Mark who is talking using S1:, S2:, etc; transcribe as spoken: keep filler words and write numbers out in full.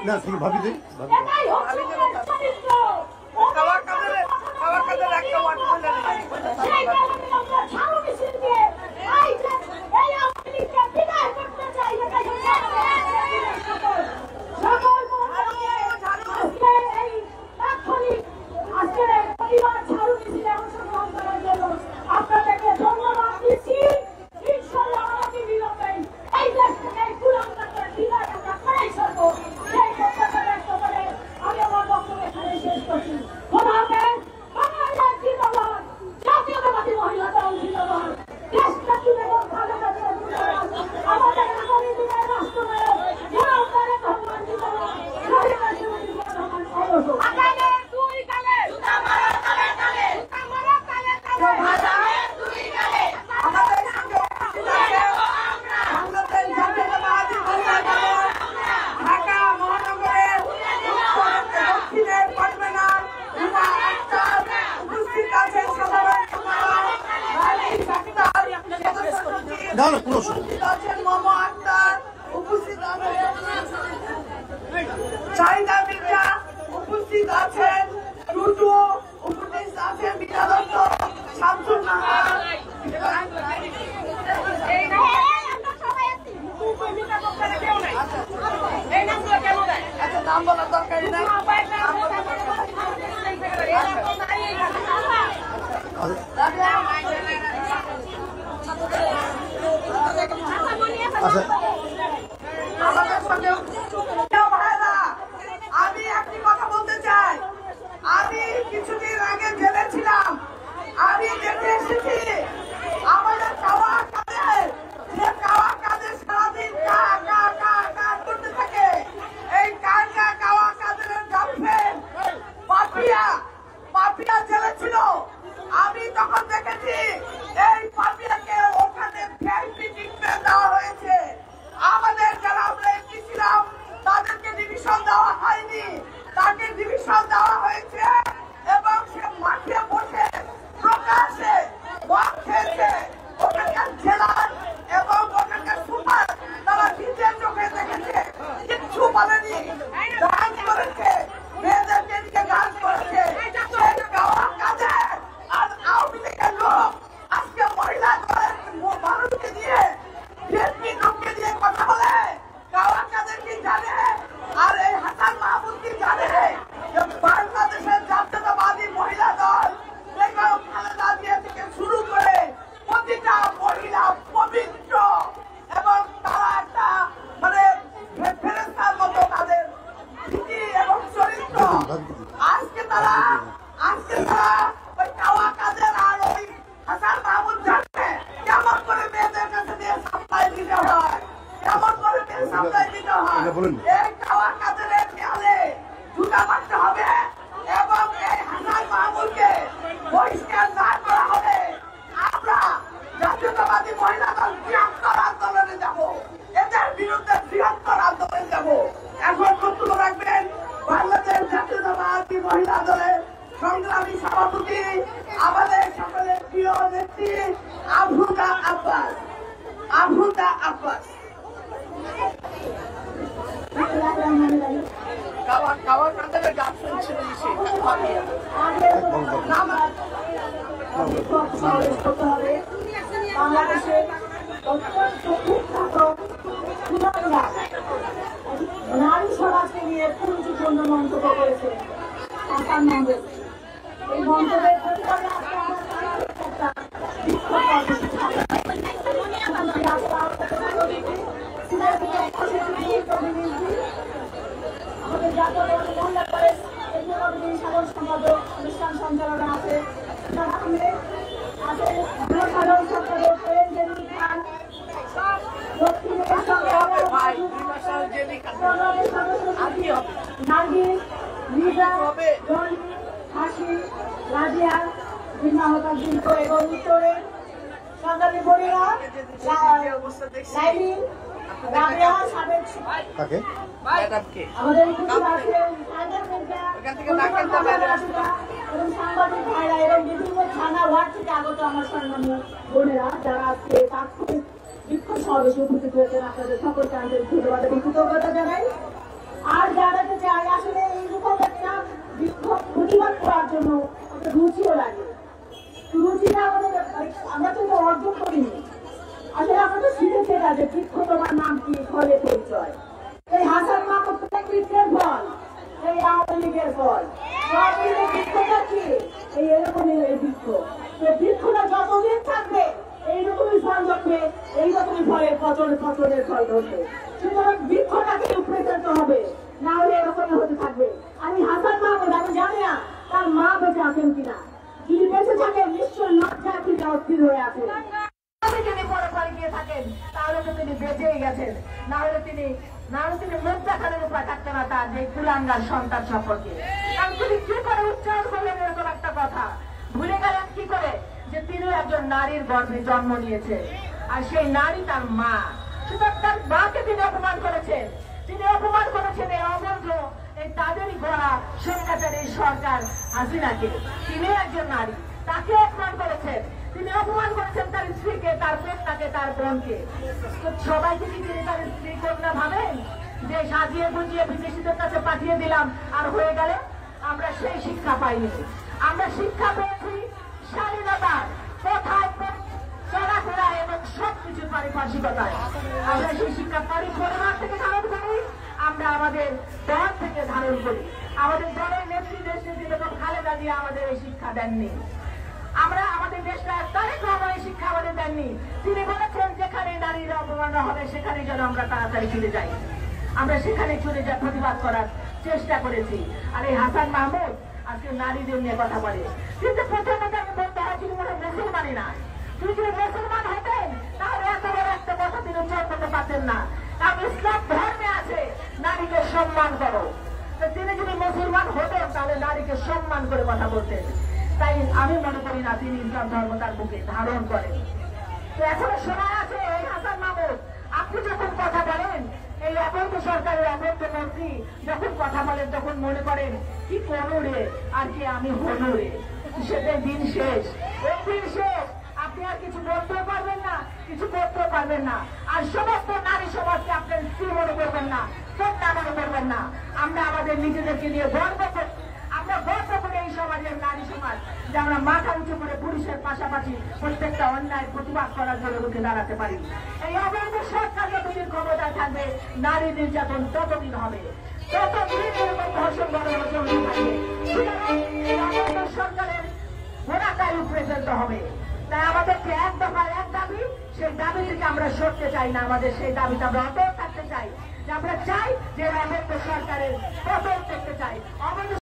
S1: না ঠিক ভাবি দেই ভাবি
S2: খাওয়া কাদের খাওয়া কাদের একটা ওয়াট বলে
S3: ছাড়ো মিছিল দিয়ে এই যে এই আমেরিকা বিদায় করতে চাই এটাই সকল আজকে এই তাৎক্ষণিক আজকের এই পরিবার ছাড়ো মিছিলে অংশগ্রহণ করার জন্য আপনাদেরকে ধন্যবাদ দিচ্ছি। ইনশাআল্লাহ আমাকে বিলম্বে এই দেশ থেকে এই কুলাঙ্গার বিদায় আমরা করাই ছাড়বো সেই প্রত্যাশা ব্যক্ত করে আমি আমার বক্তব্য এখানে শেষ করছি। খোদা হাফেজ। বাংলাদেশ জিন্দাবাদ। জাতীয়তাবাদী মহিলা দল জিন্দাবাদ। দেশটা তুলে খালেদা জিয়া জিন্দাবাদ। আমাদের আগামী দিনের রাষ্ট্রনায়ক জনাব তারেক রহমান জিন্দাবাদ। শহীদ রাষ্ট্রপতি রহমান অবশ্য আগামী দুই কালে জিন্দাবাদ কালে কালে আমরা কালে কালে ভাষা দুই কালে
S2: আমাদের সঙ্গে বাংলাদেশ জাতীয়তাবাদী মহিলা দল ঢাকা মহানগরের উত্তর দক্ষিণে কনভেনর রুমা আক্তার উপস্থিত আছেন সাধারণ সম্পাদক রাজীব আক্তার
S1: না না কোনো
S2: উপস্থিত আছেন মোহাম্মদ আক্তার উপস্থিত আছেন চাহিদা মির্জা উপস্থিত আছেন টুটু উপস্থিত আছেন বিনা দত্ত শামসুল নাহার আচ্ছা নাম বলার দরকার নাই
S1: আচ্ছা
S2: আমাদের সঙ্গে ভাইরা আমি একটি কথা বলতে চাই। আমি কিছুদিন আগে জেলে ছিলাম। আমি দেখে এসেছি আমাদের কাওয়া কাদের যে কাওয়া কাদের সারাদিন কা কা কা কা করতে থাকে। এই কারটা কাওয়া কাদের গার্লফ্রেন্ড পাপিয়া পাপিয়া জেলে ছিল। আমি তখন দেখেছি এই পাপিয়াকে ওখানে ভিআইপি ট্রিটমেন্ট দেওয়া হয়েছে। আমাদের যারা আমরা এমপি ছিলাম তাদেরকে ডিভিশন দেওয়া হয়নি, তাকে ডিভিশন দেওয়া হয়েছে এবং সে মাঠে বসে প্রকাশে মদ খেয়েছে। ওখানকার জেলার এবং ওখানকার সুপার তারা নিজের চোখে দেখেছে, কিচ্ছু বলেনি। ডান্স করেছে, মেয়েদেরকে নিয়ে ডান্স করেছে। সেই গাওয়া কাদের আর আওয়ামী লীগের লোক আজকে মহিলা দলের মানুষকে দিয়ে বিএনপি লোককে দিয়ে কথা বলে। গাওয়া কাদের কি জানে আর এই হাসান মাহমুদ কি জানে যে বাংলাদেশের জাতীয়তাবাদী মহিলা দল বেগম খালেদা জিয়া থেকে শুরু করে প্রতিটা মহিলা পবিত্র এবং তারা একটা মানে ফেরেশতার মতো তাদের নীতি এবং চরিত্র। আজকে তারা আজকে তারা ওই কাওয়া কাদের আর ওই হাসান মাহমুদ জানে কেমন করে মেয়েদের কাছে দিয়ে সাপ্লাই দিতে হয়, কেমন করে মেয়ে সাপ্লাই দিতে হয়। এই কাওয়া কাদের খেয়ালে জুতা মারতে হবে এবং এই হাসান মাহমুদকে বহিষ্কার না করা হবে। আমরা জাতীয়তাবাদী মহিলা দল বৃহত্তর আন্দোলনে যাব, এদের বিরুদ্ধে বৃহত্তর আন্দোলনে যাব। এখন বক্তব্য রাখবেন বাংলাদেশ জাতীয়তাবাদী মহিলা দলের সংগ্রামী সভাপতি আমাদের সকলের প্রিয় নেত্রী আফরোজা আব্বাস। আফরোজা আব্বাস কাওয়া কাওয়া কাদের গার্লফ্রেন্ড ছিল সে পাপিয়া।
S3: বাংলাদেশের অত্যন্ত কুখ্যাত কুলাঙ্গার নারী সমাজকে নিয়ে পুরুষপূর্ণ মন্তব্য করেছে হাসান মাহমুদ। এই মন্তব্যের প্রতিবাদে আজকে আমরা একটা বিক্ষোভ কর্মসূচি আমাদের জাতীয় মহিলা কলেজ সাধারণ সম্পাদক অনুষ্ঠান সঞ্চালনা আছে আছে সাধারণ সম্পাদক খান নার্গিস লিজা হাসি রাজিয়া বিনাহতার দিন এবং উত্তরে সংগ্রামী বোনেরা লাইলি রাবিয়া সাবেক আমাদের এবং সাংবাদিক ভাইরা এবং বিভিন্ন থানা ওয়ার্ড থেকে আগত আমার সম্মানীয় বোনেরা যারা আজকে তাৎক্ষণিক বিক্ষোভ সমাবেশে উপস্থিত হয়েছেন, আপনাদের সকলকে আন্তরিক ধন্যবাদ এবং কৃতজ্ঞতা জানাই। আর যারা রুচিও লাগে। রুচিটা আমাদের আমরা তো অর্জন করিনি, আসলে আমরা তো শিখেছি না যে বৃক্ষ তোমার নাম কি, ফলে পরিচয়। এই হাসান মাহমুদ বৃক্ষের ফল, এই আওয়ামী লীগের ফল। আওয়ামী লীগের বৃক্ষটা কি? এই এরকমই এই বৃক্ষ। বৃক্ষটা যতদিন থাকবে এইরকমই ফল ধরবে, এইরকমই ফলের ফচল ফচলের ফল ধরবে। সুতরাং বৃক্ষটাকে উপরে ফেলতে হবে, না হলে এরকমই হতে থাকবে। আমি হাসান মাহমুদ, আমি জানি না তার মা বেঁচে আছেন কিনা। যদি বেঁচে থাকেন নিশ্চয় লজ্জা তিনি অস্থির হয়ে আছেন।
S2: যদি পরে পরে গিয়ে থাকেন তাহলে তো তিনি বেঁচেই গেছেন, না হলে তিনি না হলে তিনি মুখ দেখানোর উপায় থাকতে না তার যে কুলাঙ্গার সন্তান সম্পর্কে। কারণ তিনি কি করে উচ্চারণ করলেন এরকম একটা কথা, ভুলে গেলেন কি করে যে তিনি একজন নারীর গর্ভে জন্ম নিয়েছে, আর সেই নারী তার মা। সুতরাং তার মাকে তিনি অপমান করেছেন, তিনি অপমান করেছেন এই অবৈধ এই তাদেরই গড়া স্বৈরাচারী সরকার হাসিনাকে। তিনি একজন নারী, তাকে অপমান করেছেন, তিনি অপমান করেছেন তার স্ত্রীকে, তার কন্যাকে, তার বোনকে। সবাইকে কি তিনি তার স্ত্রী কন্যা ভাবেন যে সাজিয়ে গুজিয়ে বিদেশিদের কাছে পাঠিয়ে দিলাম আর হয়ে গেলে? আমরা সেই শিক্ষা পাইনি। আমরা শিক্ষা পেয়েছি স্বাধীনতা, কোথায় চলাফেরা এবং সবকিছুর পারিপার্শ্বিকতায়। আমরা সেই শিক্ষা পরিবার থেকে ধারণ করি, আমরা আমাদের দল থেকে ধারণ করি। আমাদের দলের নেত্রী দেশ নেত্রী বেগম খালেদা জিয়া আমাদের এই শিক্ষা দেননি। আমরা আমাদের দেশটা তারেক রহমান এই শিক্ষা আমাদের দেননি। তিনি বলেছেন যেখানে নারীরা অপমাননা হবে সেখানে যেন আমরা তাড়াতাড়ি ফিরে যাই। আমরা সেখানে চলে যা প্রতিবাদ করার চেষ্টা করেছি। আর এই হাসান মাহমুদ আজকে নারীদের নিয়ে কথা বলে, কিন্তু প্রথমত আমি বলতে হয় তিনি মনে মুসলমানই না। তিনি যদি মুসলমান হতেন তাহলে এত বড় একটা কথা তিনি উচ্চারণ করতে পারতেন না। কারণ ইসলাম ধর্মে আছে নারীকে সম্মান করো। তিনি যদি মুসলমান হতেন তাহলে নারীকে সম্মান করে কথা বলতেন। তাই আমি মনে করি না তিনি ইসলাম ধর্ম তার বুকে ধারণ করেন। তো এখনো সময় আছে। এই হাসান মাহমুদ, আপনি যখন কথা বলেন, এই অবৈধ সরকারের অবৈধ মন্ত্রী যখন কথা বলেন তখন মনে করেন কি কোনো রে আর কি আমি হলো রে, সেটাই দিন শেষ। এই দিন শেষ, আপনি আর কিছু বলতেও পারবেন না, কিছু করতেও পারবেন না। আর সমস্ত নারী সমাজকে আপনার স্ত্রী মনে করবেন না, কন্যা মনে করবেন না। আমরা আমাদের নিজেদেরকে নিয়ে গর্ব করি, আমরা গর্ব করে এই সমাজের নারী সমাজ যে আমরা মাথা উঁচু করে পুরুষের পাশাপাশি প্রত্যেকটা অন্যায় প্রতিবাদ করার জন্য রুখে দাঁড়াতে পারি। এই অবৈধ সরকার যতদিন ক্ষমতায় থাকবে নারী নির্যাতন ততদিন হবে, ততদিন এরকম ধর্ষণ গণনা চলতে থাকবে। এই অবৈধ সরকারের ঘোড়াটাই উপরে ফেলতে হবে। তাই আমাদেরকে এক দফা এক দাবি, সেই দাবি থেকে আমরা সরতে চাই না। আমাদের সেই দাবিটা আমরা অটল থাকতে চাই, যে আমরা চাই যে অবৈধ সরকারের পতন করতে চাই। অবৈধ